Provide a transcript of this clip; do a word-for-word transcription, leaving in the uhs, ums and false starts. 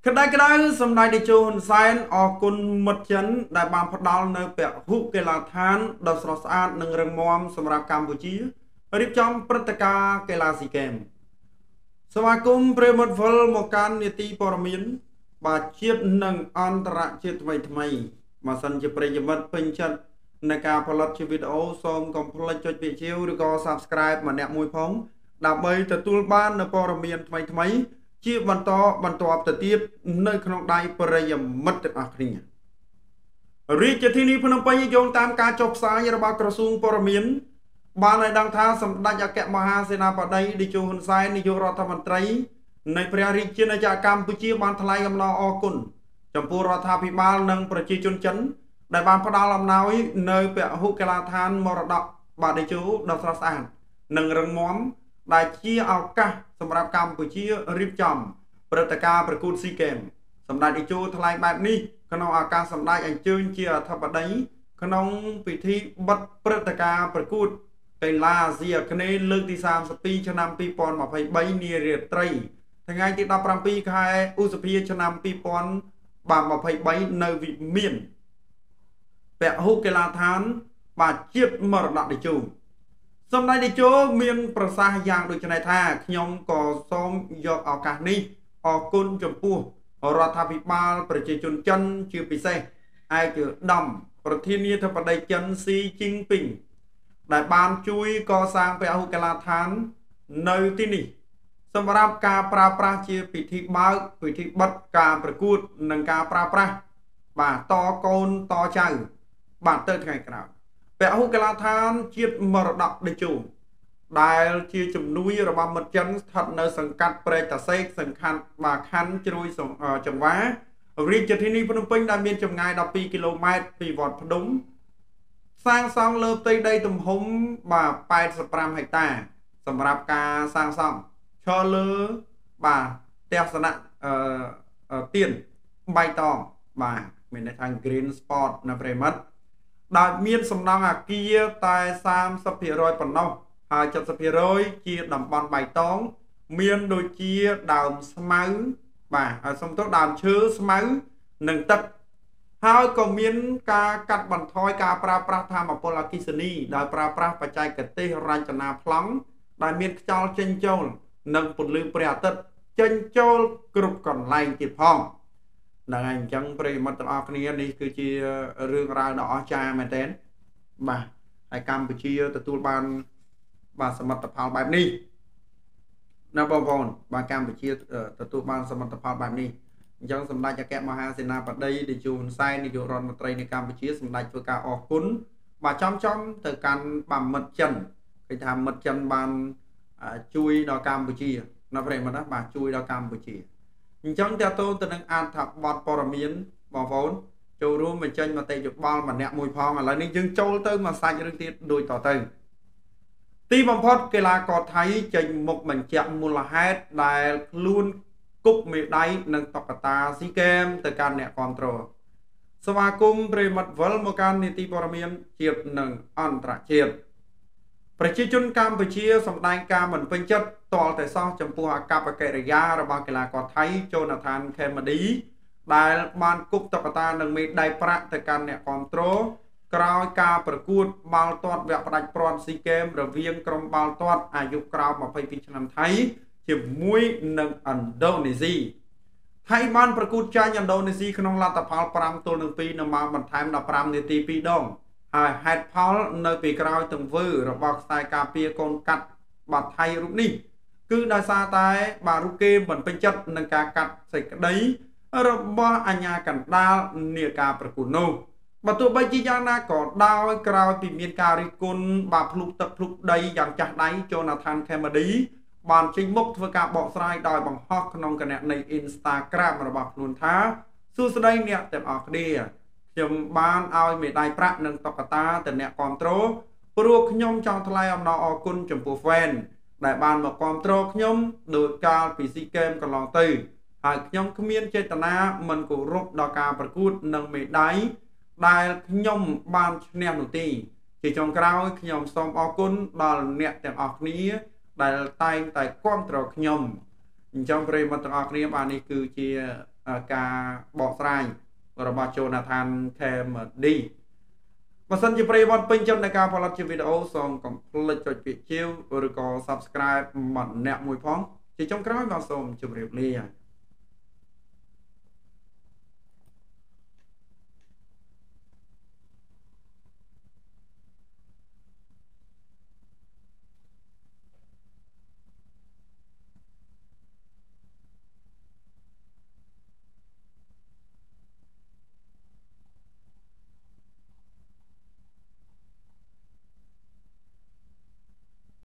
ក្តៅក្តៅសម្ដេចតេជោហ៊ុនសែនអរគុណមិត្តចិនដែលបានផ្ដល់នៅពហុកីឡដ្ឋានដ៏ស្រស់ស្អាតនិងរឹងមាំសម្រាប់កម្ពុជារៀបចំព្រឹត្តិការណ៍កីឡាស៊ីហ្គេមសមាគមប្រិមត្តវិលមកកាន់នីតិព័រមានបាទជាតិនិងអន្តរជាតិថ្មីថ្មីបើសិនជាប្រិយមិត្តពេញចិត្តในការផលិតជាវីដេអូសូមកុំភ្លេចចុចពាក្យជាវឬក៏ Subscribe ម្នាក់មួយផងដើម្បីទទួលបាននូវព័ត៌មានថ្មីថ្មីជាបន្តបន្តទៅទៀតនៅក្នុងដៃប្រិយមិត្តទាំងអស់គ្នារាជធានីភ្នំពេញយោងតាមការចុះផ្សាយរបស់ក្រសួងព័ត៌មានបានឲ្យដឹងថាសម្ដេចអគ្គមហាសេនាបតីតេជោហ៊ុនសែននាយករដ្ឋមន្ត្រីនៃព្រះរាជាណាចក្រកម្ពុជាបានថ្លែងអំណរអគុណចំពោះរដ្ឋាភិបាលនិងប្រជាជនចិនដែលបានផ្ដល់អំណោយនៅពហុកីឡដ្ឋានមរតកបាទតេជោដ៏ស្រស់ស្អាតនិងរឹងមាំដែលជាឱកាសសម្រាប់កម្ពុជារៀបចំព្រឹត្តិការណ៍ប្រកួតស៊ីហ្គេមសម្ដេចតេជោថ្លែងបែបនេះក្នុងឱកាសសម្ដេចអញ្ជើញជាអធិបតីក្នុងពិធីបិទព្រឹត្តិការណ៍ប្រកួតកីឡាអាស៊ីអាគ្នេយ៍លើកទីសាមសិបពីរឆ្នាំពីរពាន់ម្ភៃបីនារាត្រីថ្ងៃទីដប់ប្រាំពីរខែឧសភាឆ្នាំពីរពាន់ម្ភៃបីនៅវិមានពហុកីឡដ្ឋានបាទជាតិមរតកតេជោសម្ដេចតេជោមានប្រសាសន៍យ៉ាងដូចនេះថាខ្ញុំក៏សូមយកឱកាសនេះអរគុណចំពោះរដ្ឋាភិបាលប្រជាជនចិនជាពិសេសឯកឧត្តមប្រធានាធិបតីចិនស៊ីជីនពីងដែលបានជួយកសាងពហុកីឡដ្ឋាននៅទីនេះសម្រាប់ការប្រើប្រាស់ជាពិធីបើកពិធីបិទការប្រកួតនិងការប្រើប្រាស់បាទតកូនតចៅបាទទៅថ្ងៃក្រោយពហុកីឡដ្ឋានជាតិមរតកតេជោដែលជាជំនួយរបស់មិត្តចិនស្ថិតនៅសង្កាត់ព្រែកតាសេកសង្ខាត់បាទខណ្ឌជ្រោយចង្វារាជធានីភ្នំពេញដែលមានចម្ងាយដប់ពីរគីឡូម៉ែត្រពីវត្តភ្នំសាងសង់លើផ្ទៃដីទំហំបាទប៉ែតសិបប្រាំហិកតាសម្រាប់ការសាងសង់ឈរលើបាទផ្ទះសនៈអឺទៀនបៃតងបាទមានន័យថា Green Spot នៅប្រិមិត្តដែលមានសំណង់អាគារតែសាមសិបភាគរយប៉ុណ្ណោះហើយសិបភាគរយជាតំបន់បៃតងមានដូចជាដើមស្មៅបាទហើយសំទោសដើមឈើស្មៅនិងទឹកហើយក៏មានការកាត់បន្ថយការប្រើប្រាស់ថាមពលអគ្គិសនីដោយប្រើប្រាស់បច្ចេកទេសរចនាប្លង់ដែលមានខ្យល់ចេញចូលនិងពន្លឺព្រះអាទិត្យចេញចូលគ្រប់កន្លែងទៀតផងហ្នឹងហើយអញ្ចឹងប្រិយមិត្តទាំងអស់គ្នានេះគឺជារឿងរ៉ាវដ៏អស្ចារ្យមែនទែនបាទហើយកម្ពុជាទទួលបានបាទសមិទ្ធផលបែបនេះណាបងប្អូនបាទកម្ពុជាទទួលបានសមិទ្ធផលបែបនេះអញ្ចឹងសម្ដេចអគ្គមហាសេនាបតីតេជោហ៊ុនសែននាយករដ្ឋមន្ត្រីនៃកម្ពុជាសម្ដេចធ្វើការអរគុណបាទចំចំទៅកាន់បាមិត្តចិនគេថាមិត្តចិនបានជួយដល់កម្ពុជាណាប្រិយមិត្តណាបាទជួយដល់កម្ពុជាអញ្ចឹងតើតើទៅនឹងអត្ថបទព័ត៌មានបងប្អូនចូលរួមបញ្ចេញមតិយោបល់ម្នាក់មួយផងឥឡូវនេះយើងចូលទៅមកសាច់រឿងទៀតដូចតទៅទីបំផុតកីឡាករថៃចេញមុខបញ្ជាក់មូលហេតុដែលខ្លួនគប់មេដាយនិងតុក្កតាស៊ីហ្គេមទៅកាន់អ្នកគាំទ្រសមាគមប្រិមិត្តវិលមកកាន់នីតិព័ត៌មានជាតិនិងអន្តរជាតិប្រជាជនកម្ពុជាសម្ដែងការមិនពេញចិត្តតលតែសោះចំពោះអកប្បកិរិយារបស់កីឡាករថៃជូណាថានខេម៉ាឌីដែលបានគប់តុក្កតានិងមេដាយប្រាក់ទៅកាន់អ្នកគាំទ្រក្រោយការប្រកួតបាល់ទាត់វគ្គផ្ដាច់ព្រាត់ស៊ីហ្គេមរវាងក្រុមបាល់ទាត់អាយុក្រោមម្ភៃពីរឆ្នាំថៃជាមួយនឹងឥណ្ឌូនេស៊ីថៃបានប្រកួតចាញ់ឥណ្ឌូនេស៊ីក្នុងលទ្ធផលប្រាំទល់នឹងពីរនៅម៉ោងបន្ថែមដប់ប្រាំនាទីពីរដងហើយហេតុផលនៅពីក្រោយទង្វើរបស់ខ្សែការពារកូនកាត់បាត់ថៃរូបនេះគឺដោយសារតែបាទរូបគេមិនពេញចិត្តនឹងការកាត់សេចក្តីរបស់អាជ្ញាកណ្ដាលនាការប្រកួតនោះបើទោះបីជាយ៉ាងណាក៏ដោយក្រោយពីមានការរិះគន់បាទភ្លុកទឹកភ្លុកដីយ៉ាងចាស់ដៃជូណាថានខេម៉ាឌីបានចេញមុខធ្វើការបកស្រាយដោយបង្ហោះក្នុងគណនី Instagram របស់ខ្លួនថាសួស្តីអ្នកទាំងអស់គ្នាខ្ញុំបានឲ្យមេដាយប្រាក់និងតុក្កតាទៅអ្នកគាំទ្រព្រោះខ្ញុំចង់ថ្លែងអំណរអគុណចំពោះ fan ដែលបានមកគាំទ្រខ្ញុំដោយកាលពីស៊ីហ្គេមកន្លងទៅហើយខ្ញុំគ្មានចេតនាមិនគោរពដល់ការប្រកួតនិងមេដាយដែលខ្ញុំបានឈ្នះនោះទេជាចុងក្រោយខ្ញុំសូមអរគុណដល់អ្នកទាំងអស់គ្នាដែលតែងតែគាំទ្រខ្ញុំអញ្ចឹងប្រិយមិត្តទាំងអស់គ្នាបាទនេះគឺជាការបកស្រាយរបស់ Jonathan Kennedy បើសិនជាប្រិយមិត្តពេញចិត្តនៃការផលិតជាវីដេអូសូមកុំភ្លេចចុចពាក្យជាវឬក៏ Subscribe មកអ្នកមួយផងជាចុងក្រោយបាទសូមជម្រាបលា